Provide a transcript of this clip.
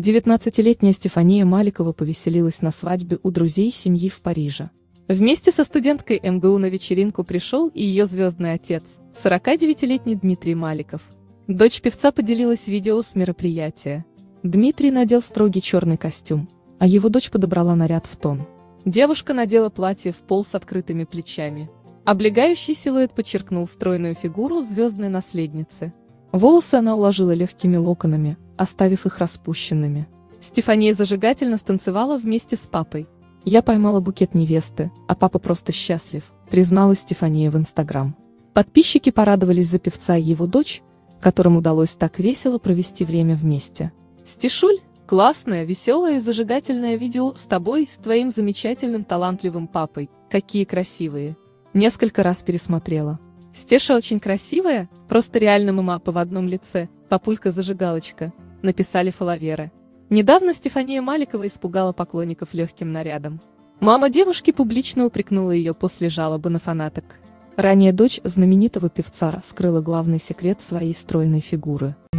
19-летняя Стефания Маликова повеселилась на свадьбе у друзей семьи в Париже. Вместе со студенткой МГУ на вечеринку пришел и ее звездный отец, 49-летний Дмитрий Маликов. Дочь певца поделилась видео с мероприятия. Дмитрий надел строгий черный костюм, а его дочь подобрала наряд в тон. Девушка надела платье в пол с открытыми плечами. Облегающий силуэт подчеркнул стройную фигуру звездной наследницы. Волосы она уложила легкими локонами, оставив их распущенными. Стефания зажигательно станцевала вместе с папой. «Я поймала букет невесты, а папа просто счастлив», призналась Стефания в Инстаграм. Подписчики порадовались за певца и его дочь, которым удалось так весело провести время вместе. «Стешуль, классное, веселое и зажигательное видео с тобой, с твоим замечательным талантливым папой, какие красивые. Несколько раз пересмотрела. Стеша очень красивая, просто реально мама-папа в одном лице, папулька-зажигалочка», написали фолловеры. Недавно Стефания Маликова испугала поклонников легким нарядом. Мама девушки публично упрекнула ее после жалобы на фанаток. Ранее дочь знаменитого певца раскрыла главный секрет своей стройной фигуры.